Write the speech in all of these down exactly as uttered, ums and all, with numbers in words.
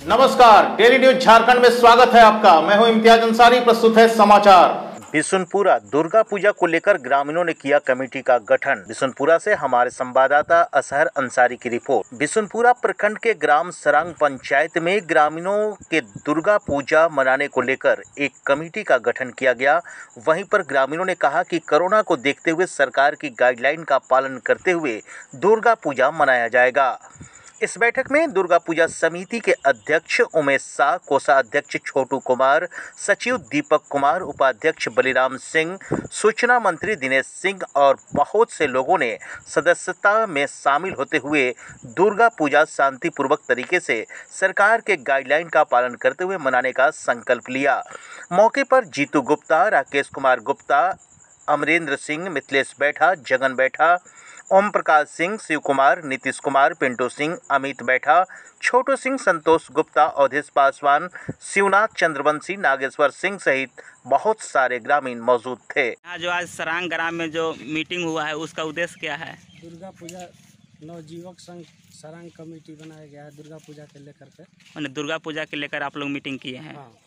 नमस्कार, daily news Jharkhand में स्वागत है आपका। मैं हूं इम्तियाज अंसारी। प्रस्तुत है समाचार। बिशुनपुरा दुर्गा पूजा को लेकर ग्रामीणों ने किया कमेटी का गठन। बिशुनपुरा से हमारे संवाददाता असहर अंसारी की रिपोर्ट। बिशुनपुरा प्रखंड के ग्राम सरांग पंचायत में ग्रामीणों के दुर्गा पूजा मनाने को लेकर एक कमेटी का गठन किया गया। वहीं पर ग्रामीणों ने कहा कि कोरोना को देखते हुए सरकार की गाइडलाइन का पालन करते हुए दुर्गा पूजा मनाया जाएगा। इस बैठक में दुर्गा पूजा समिति के अध्यक्ष उमेश शाह, कोषाध्यक्ष छोटू कुमार, सचिव दीपक कुमार, उपाध्यक्ष बलिराम सिंह, सूचना मंत्री दिनेश सिंह और बहुत से लोगों ने सदस्यता में शामिल होते हुए दुर्गा पूजा शांतिपूर्वक तरीके से सरकार के गाइडलाइन का पालन करते हुए मनाने का संकल्प लिया। मौके पर जीतू गुप्ता, राकेश कुमार गुप्ता, अमरेंद्र सिंह, मिथिलेश बैठा, जगन बैठा, ओम प्रकाश सिंह, शिव कुमार, नीतीश कुमार, पिंटू सिंह, अमित बैठा, छोटू सिंह, संतोष गुप्ता, अवधेश पासवान, शिवनाथ चंद्रवंशी, नागेश्वर सिंह सहित बहुत सारे ग्रामीण मौजूद थे। यहाँ जो आज सरांग ग्राम में जो मीटिंग हुआ है उसका उद्देश्य क्या है? दुर्गा पूजा नवजीवक संघ सरांग कमेटी बनाया गया है दुर्गा पूजा के लेकर के। मैंने दुर्गा पूजा के लेकर आप लोग मीटिंग किए हैं। हाँ।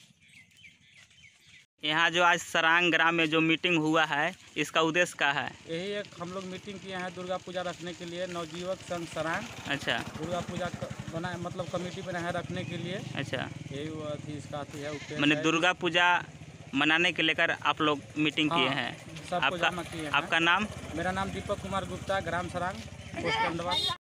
यहाँ जो आज सरांग ग्राम में जो मीटिंग हुआ है इसका उद्देश्य क्या है? यही एक हम लोग मीटिंग किए हैं दुर्गा पूजा रखने के लिए। नवजीवक संघ सरांग अच्छा दुर्गा पूजा बना मतलब कमेटी बनाया रखने के लिए। अच्छा, यही वो अथी इसका अथी है। मैंने दुर्गा पूजा मनाने के लेकर आप लोग मीटिंग किए हाँ, हैं। सबको आपका जमा किए हैं। आपका नाम? मेरा नाम दीपक कुमार गुप्ता, ग्राम सरांग, पोस्ट